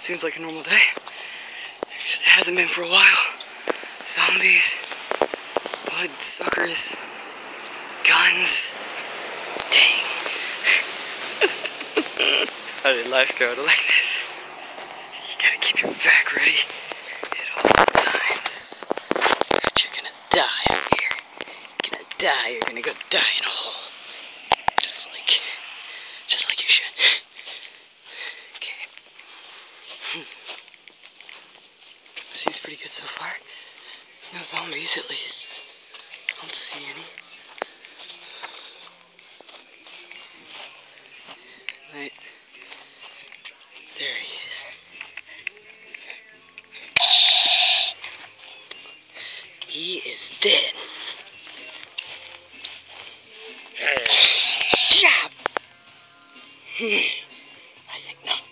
seems like a normal day. Except it hasn't been for a while. Zombies, bloodsuckers, guns. Dang. How did life go to like this? You gotta keep your back ready at all times. But you're gonna die out here. You're gonna die. You're gonna go die in a hole. Just like you should. Okay. Seems pretty good so far. No zombies, at least. I don't see any. Right. There he is. He is dead. Jab! I think not.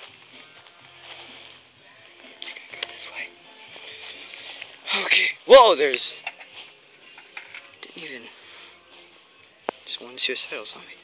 Just gonna go this way. Okay. Whoa, there's... Didn't even... Just one suicidal zombie.